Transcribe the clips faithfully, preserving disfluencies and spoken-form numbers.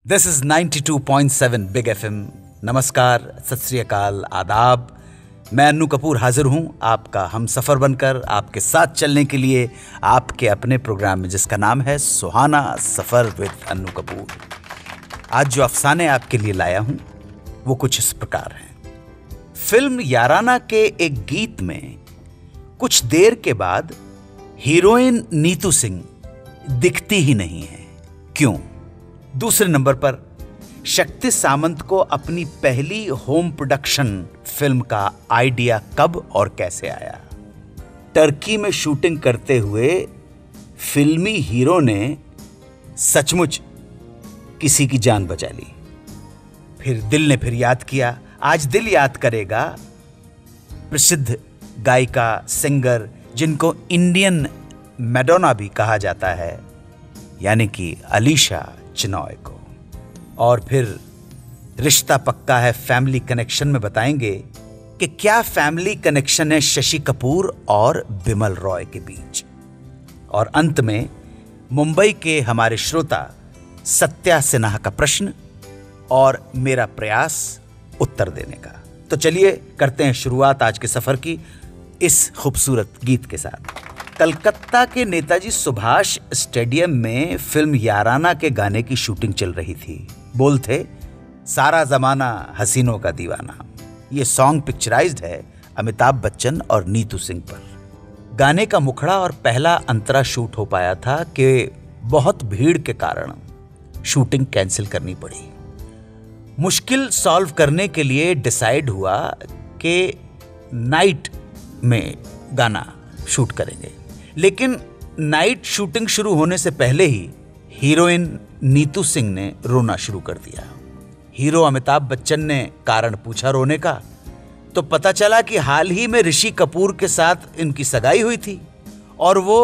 This is ninety two point seven big FM. नमस्कार, सत श्री अकाल, आदाब। मैं अन्नू कपूर हाजिर हूं आपका हम सफर बनकर आपके साथ चलने के लिए आपके अपने प्रोग्राम में, जिसका नाम है सुहाना सफर विद अन्नू कपूर। आज जो अफसाने आपके लिए लाया हूं वो कुछ इस प्रकार हैं। फिल्म याराना के एक गीत में कुछ देर के बाद हीरोइन नीतू सिंह दिखती ही नहीं है, क्यों? दूसरे नंबर पर शक्ति सामंत को अपनी पहली होम प्रोडक्शन फिल्म का आइडिया कब और कैसे आया? टर्की में शूटिंग करते हुए फिल्मी हीरो ने सचमुच किसी की जान बचा ली। फिर दिल ने फिर याद किया। आज दिल याद करेगा प्रसिद्ध गायिका, सिंगर, जिनको इंडियन मैडोना भी कहा जाता है, यानी कि अलीशा चिनॉय को। और फिर रिश्ता पक्का है फैमिली कनेक्शन में बताएंगे कि क्या फैमिली कनेक्शन है शशि कपूर और बिमल रॉय के बीच। और अंत में मुंबई के हमारे श्रोता सत्या सिन्हा का प्रश्न और मेरा प्रयास उत्तर देने का। तो चलिए करते हैं शुरुआत आज के सफर की इस खूबसूरत गीत के साथ। कलकत्ता के नेताजी सुभाष स्टेडियम में फिल्म याराना के गाने की शूटिंग चल रही थी। बोल थे, सारा जमाना हसीनों का दीवाना। ये सॉन्ग पिक्चराइज्ड है अमिताभ बच्चन और नीतू सिंह पर। गाने का मुखड़ा और पहला अंतरा शूट हो पाया था कि बहुत भीड़ के कारण शूटिंग कैंसिल करनी पड़ी। मुश्किल सॉल्व करने के लिए डिसाइड हुआ कि नाइट में गाना शूट करेंगे, लेकिन नाइट शूटिंग शुरू होने से पहले ही हीरोइन नीतू सिंह ने रोना शुरू कर दिया। हीरो अमिताभ बच्चन ने कारण पूछा रोने का, तो पता चला कि हाल ही में ऋषि कपूर के साथ इनकी सगाई हुई थी और वो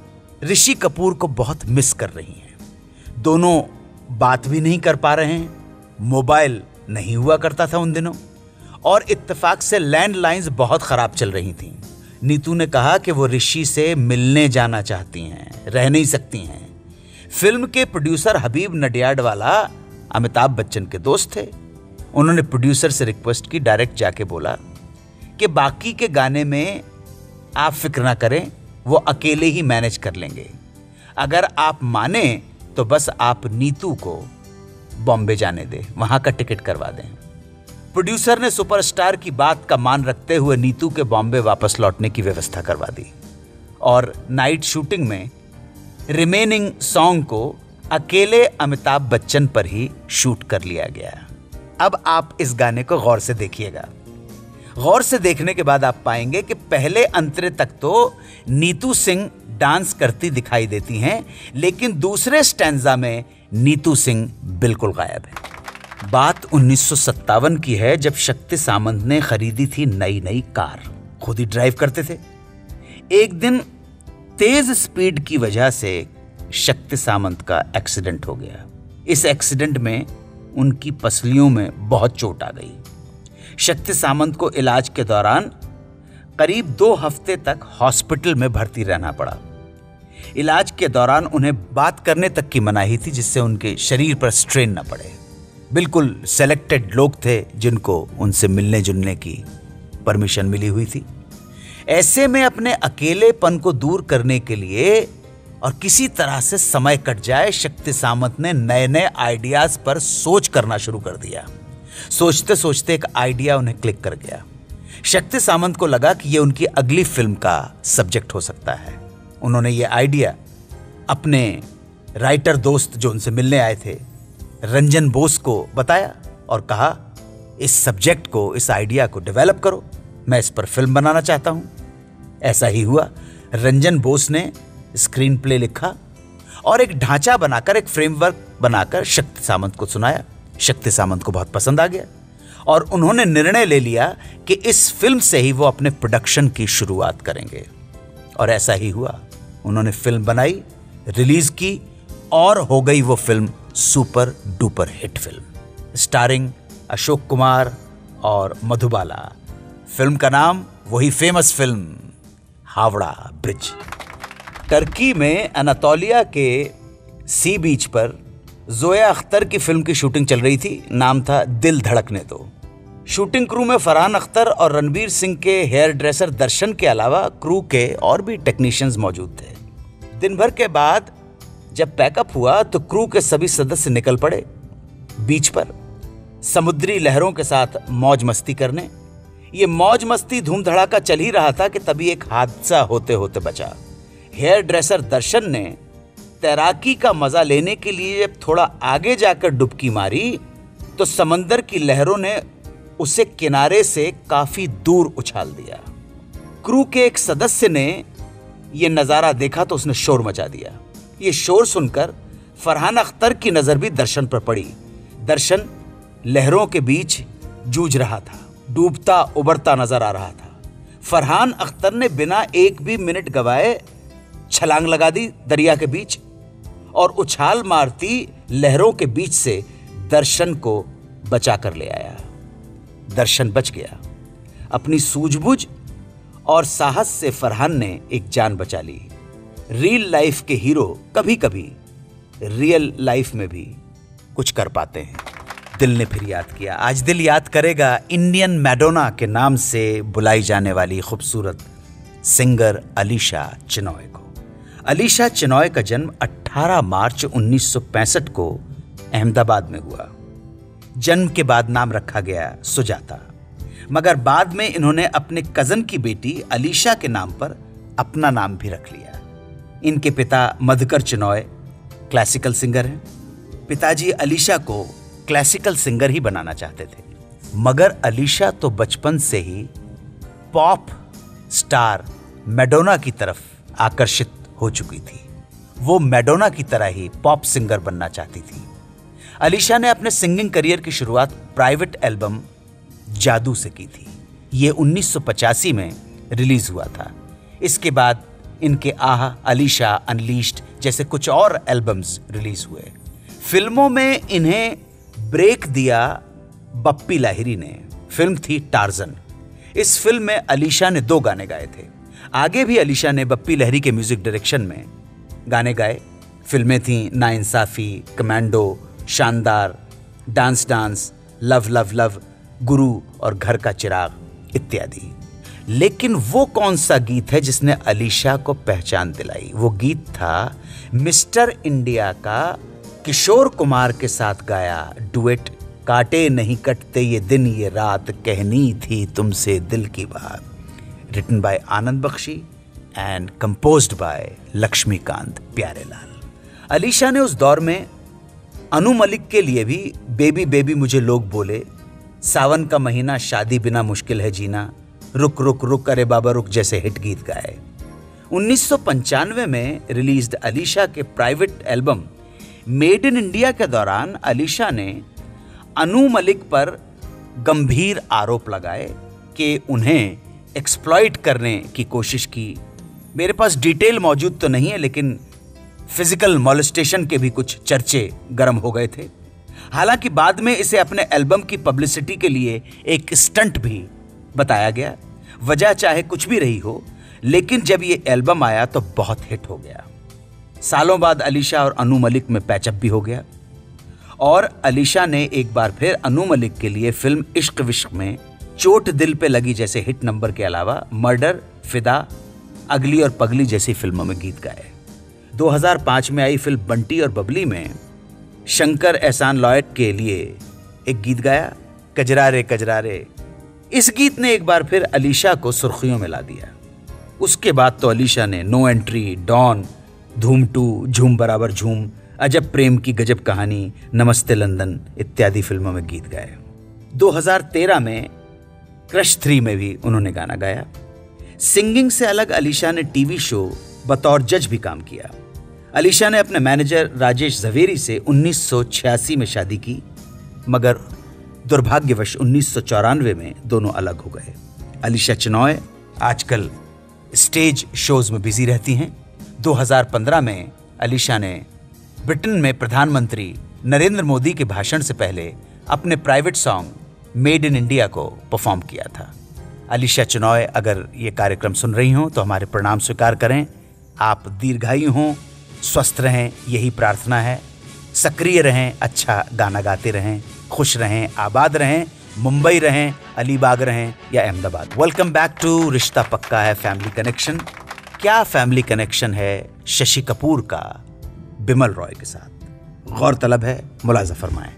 ऋषि कपूर को बहुत मिस कर रही हैं। दोनों बात भी नहीं कर पा रहे हैं, मोबाइल नहीं हुआ करता था उन दिनों, और इत्तेफाक से लैंडलाइंस बहुत खराब चल रही थीं। नीतू ने कहा कि वो ऋषि से मिलने जाना चाहती हैं, रह नहीं सकती हैं। फिल्म के प्रोड्यूसर हबीब नडियाडवाला अमिताभ बच्चन के दोस्त थे। उन्होंने प्रोड्यूसर से रिक्वेस्ट की, डायरेक्ट जाके बोला कि बाकी के गाने में आप फिक्र ना करें, वो अकेले ही मैनेज कर लेंगे। अगर आप माने तो बस आप नीतू को बॉम्बे जाने दें, वहां का टिकट करवा दें। प्रोड्यूसर ने सुपरस्टार की बात का मान रखते हुए नीतू के बॉम्बे वापस लौटने की व्यवस्था करवा दी और नाइट शूटिंग में रिमेनिंग सॉन्ग को अकेले अमिताभ बच्चन पर ही शूट कर लिया गया। अब आप इस गाने को गौर से देखिएगा। गौर से देखने के बाद आप पाएंगे कि पहले अंतरे तक तो नीतू सिंह डांस करती दिखाई देती हैं, लेकिन दूसरे स्टैंजा में नीतू सिंह बिल्कुल गायब है। बात उन्नीस सौ सत्तावन की है, जब शक्ति सामंत ने खरीदी थी नई नई कार, खुद ही ड्राइव करते थे। एक दिन तेज स्पीड की वजह से शक्ति सामंत का एक्सीडेंट हो गया। इस एक्सीडेंट में उनकी पसलियों में बहुत चोट आ गई। शक्ति सामंत को इलाज के दौरान करीब दो हफ्ते तक हॉस्पिटल में भर्ती रहना पड़ा। इलाज के दौरान उन्हें बात करने तक की मनाही थी, जिससे उनके शरीर पर स्ट्रेन न पड़े। बिल्कुल सेलेक्टेड लोग थे जिनको उनसे मिलने जुलने की परमिशन मिली हुई थी। ऐसे में अपने अकेलेपन को दूर करने के लिए और किसी तरह से समय कट जाए, शक्ति सामंत ने नए नए आइडियाज पर सोच करना शुरू कर दिया। सोचते सोचते एक आइडिया उन्हें क्लिक कर गया। शक्ति सामंत को लगा कि यह उनकी अगली फिल्म का सब्जेक्ट हो सकता है। उन्होंने यह आइडिया अपने राइटर दोस्त जो उनसे मिलने आए थे, रंजन बोस को बताया और कहा, इस सब्जेक्ट को, इस आइडिया को डेवलप करो, मैं इस पर फिल्म बनाना चाहता हूं। ऐसा ही हुआ। रंजन बोस ने स्क्रीन प्ले लिखा और एक ढांचा बनाकर, एक फ्रेमवर्क बनाकर शक्ति सामंत को सुनाया। शक्ति सामंत को बहुत पसंद आ गया और उन्होंने निर्णय ले लिया कि इस फिल्म से ही वो अपने प्रोडक्शन की शुरुआत करेंगे। और ऐसा ही हुआ। उन्होंने फिल्म बनाई, रिलीज की और हो गई वो film super duper hit film, starring Ashok Kumar और मधुबाला। फिल्म का नाम वही famous film Howrah bridge. Turkey में अनातोलिया के सी बीच पर जोया अख्तर की फिल्म की शूटिंग चल रही थी, नाम था दिल धड़कने दो। शूटिंग क्रू में फरहान अख्तर और रणवीर सिंह के हेयर ड्रेसर दर्शन के अलावा क्रू के और भी टेक्नीशियंस मौजूद थे। दिन भर के बाद जब पैकअप हुआ तो क्रू के सभी सदस्य निकल पड़े बीच पर समुद्री लहरों के साथ मौज मस्ती करने। ये मौज मस्ती धूम धड़ाका चल ही रहा था कि तभी एक हादसा होते होते बचा। हेयर ड्रेसर दर्शन ने तैराकी का मजा लेने के लिए जब थोड़ा आगे जाकर डुबकी मारी तो समंदर की लहरों ने उसे किनारे से काफी दूर उछाल दिया। क्रू के एक सदस्य ने यह नजारा देखा तो उसने शोर मचा दिया। ये शोर सुनकर फरहान अख्तर की नजर भी दर्शन पर पड़ी। दर्शन लहरों के बीच जूझ रहा था, डूबता उबरता नजर आ रहा था। फरहान अख्तर ने बिना एक भी मिनट गवाए छलांग लगा दी दरिया के बीच और उछाल मारती लहरों के बीच से दर्शन को बचा कर ले आया। दर्शन बच गया। अपनी सूझबूझ और साहस से फरहान ने एक जान बचा ली। रियल लाइफ के हीरो कभी कभी रियल लाइफ में भी कुछ कर पाते हैं। दिल ने फिर याद किया। आज दिल याद करेगा इंडियन मैडोना के नाम से बुलाई जाने वाली खूबसूरत सिंगर अलीशा चिनॉय को। अलीशा चिनॉय का जन्म अठारह मार्च उन्नीस सौ पैंसठ को अहमदाबाद में हुआ। जन्म के बाद नाम रखा गया सुजाता, मगर बाद में इन्होंने अपने कजन की बेटी अलीशा के नाम पर अपना नाम भी रख लिया। इनके पिता मधुकर चिनॉय क्लासिकल सिंगर हैं। पिताजी अलीशा को क्लासिकल सिंगर ही बनाना चाहते थे, मगर अलीशा तो बचपन से ही पॉप स्टार मैडोना की तरफ आकर्षित हो चुकी थी। वो मैडोना की तरह ही पॉप सिंगर बनना चाहती थी। अलीशा ने अपने सिंगिंग करियर की शुरुआत प्राइवेट एल्बम जादू से की थी। ये उन्नीस सौ पचासी में रिलीज हुआ था। इसके बाद इनके आह, अलीशा, अनलीश्ड जैसे कुछ और एल्बम्स रिलीज हुए। फिल्मों में इन्हें ब्रेक दिया बप्पी लाहिरी ने। फिल्म थी टार्जन। इस फिल्म में अलीशा ने दो गाने गाए थे। आगे भी अलीशा ने बप्पी लाहिरी के म्यूजिक डायरेक्शन में गाने गाए। फिल्में थीं Naiinsaafi, commando, Shandaar, dance dance, love love love, Guru और घर का चिराग इत्यादि। लेकिन वो कौन सा गीत है जिसने अलीशा को पहचान दिलाई? वो गीत था मिस्टर इंडिया का किशोर कुमार के साथ गाया डुएट, काटे नहीं कटते ये दिन ये रात, कहनी थी तुमसे दिल की बात, written by Anand Bakshi and composed by Laxmikant Pyarelal. Alisha ने उस दौर में अनु मलिक के लिए भी बेबी बेबी मुझे लोग बोले, सावन का महीना, शादी बिना मुश्किल है जीना, रुक रुक रुक अरे बाबा रुक जैसे हिट गीत गाए। उन्नीस सौ पंचानवे में रिलीज्ड अलीशा के private album made in India के दौरान अलीशा ने अनु मलिक पर गंभीर आरोप लगाए कि उन्हें एक्सप्लॉइट करने की कोशिश की। मेरे पास डिटेल मौजूद तो नहीं है, लेकिन फिजिकल मॉलेस्टेशन के भी कुछ चर्चे गर्म हो गए थे। हालांकि बाद में इसे अपने एल्बम की पब्लिसिटी के लिए एक स्टंट भी बताया गया। वजह चाहे कुछ भी रही हो, लेकिन जब ये एल्बम आया तो बहुत हिट हो गया। सालों बाद अलीशा और अनु मलिक में पैचअप भी हो गया और अलीशा ने एक बार फिर अनु मलिक के लिए फिल्म इश्क विश्क में चोट दिल पे लगी जैसे हिट नंबर के अलावा मर्डर, फिदा, अगली और पगली जैसी फिल्मों में गीत गाए। दो हज़ार पाँच में आई फिल्म बंटी और बबली में शंकर एहसान लॉयड के लिए एक गीत गाया, कजरारे कजरारे। इस गीत ने एक बार फिर अलीशा को सुर्खियों में ला दिया। उसके बाद तो अलीशा ने no entry, Don, Dhoom two, Jhoom Barabar झूम, अजब प्रेम की गजब कहानी, नमस्ते लंदन इत्यादि फिल्मों में गीत गाए। दो हज़ार तेरह में क्रश थ्री में भी उन्होंने गाना गाया। सिंगिंग से अलग अलीशा ने टीवी शो बतौर जज भी काम किया। अलीशा ने अपने मैनेजर राजेश झवेरी से उन्नीस सौ छियासी में शादी की, मगर दुर्भाग्यवश उन्नीस सौ चौरानवे में दोनों अलग हो गए। अलीशा चिनॉय आजकल स्टेज शोज में बिजी रहती हैं। दो हज़ार पंद्रह में अलीशा ने ब्रिटेन में प्रधानमंत्री नरेंद्र मोदी के भाषण से पहले अपने private song made in India को परफॉर्म किया था। अलीशा चिनॉय अगर ये कार्यक्रम सुन रही हों तो हमारे प्रणाम स्वीकार करें। आप दीर्घायु हों, स्वस्थ रहें, यही प्रार्थना है। सक्रिय रहें, अच्छा गाना गाते रहें, खुश रहें, आबाद रहें, मुंबई रहें, अलीबाग रहें या अहमदाबाद। वेलकम बैक टू रिश्ता पक्का है फैमिली कनेक्शन। क्या फैमिली कनेक्शन है शशि कपूर का बिमल रॉय के साथ? गौरतलब है, मुलाजा फरमाएं।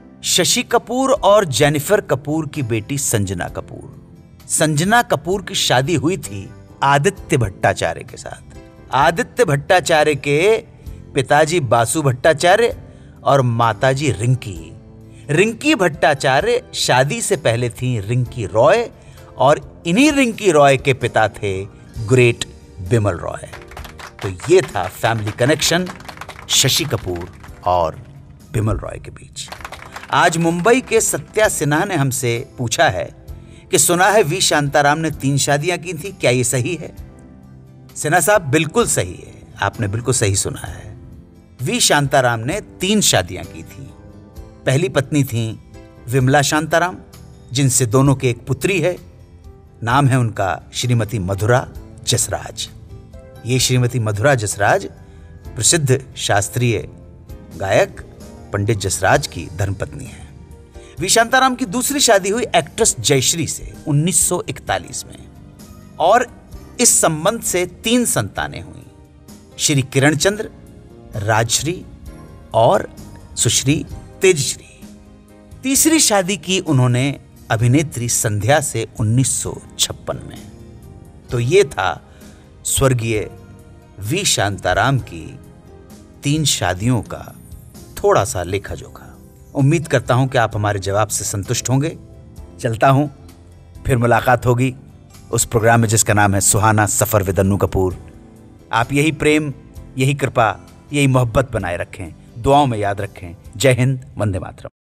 शशि कपूर और जेनिफर कपूर की बेटी संजना कपूर। संजना कपूर की शादी हुई थी आदित्य भट्टाचार्य के साथ। आदित्य भट्टाचार्य के पिताजी बासु भट्टाचार्य और माताजी रिंकी रिंकी भट्टाचार्य शादी से पहले थी रिंकी रॉय, और इन्हीं रिंकी रॉय के पिता थे ग्रेट बिमल रॉय। तो ये था फैमिली कनेक्शन शशि कपूर और बिमल रॉय के बीच। आज मुंबई के सत्या सिन्हा ने हमसे पूछा है कि सुना है वी शांताराम ने तीन शादियां की थी, क्या ये सही है? सिन्हा साहब, बिल्कुल सही है, आपने बिल्कुल सही सुना है। वी शांताराम ने तीन शादियां की थी। पहली पत्नी थी विमला शांताराम, जिनसे दोनों के एक पुत्री है। नाम है उनका श्रीमती मधुरा जसराज। ये श्रीमती मधुरा जसराज प्रसिद्ध शास्त्रीय गायक पंडित जसराज की धर्मपत्नी है। वी शांताराम की दूसरी शादी हुई एक्ट्रेस जयश्री से उन्नीस सौ इकतालीस में, और इस संबंध से तीन संतानें हुई, श्री किरण चंद्र, राजश्री और सुश्री तेजश्री। तीसरी शादी की उन्होंने अभिनेत्री संध्या से उन्नीस सौ छप्पन में। तो ये था स्वर्गीय वी शांताराम की तीन शादियों का थोड़ा सा लेखा जोखा। उम्मीद करता हूं कि आप हमारे जवाब से संतुष्ट होंगे। चलता हूं, फिर मुलाकात होगी उस प्रोग्राम में जिसका नाम है सुहाना सफर विद अन्नू कपूर। आप यही प्रेम, यही कृपा, यही मोहब्बत बनाए रखें, दुआओं में याद रखें। जय हिंद, वंदे मातरम।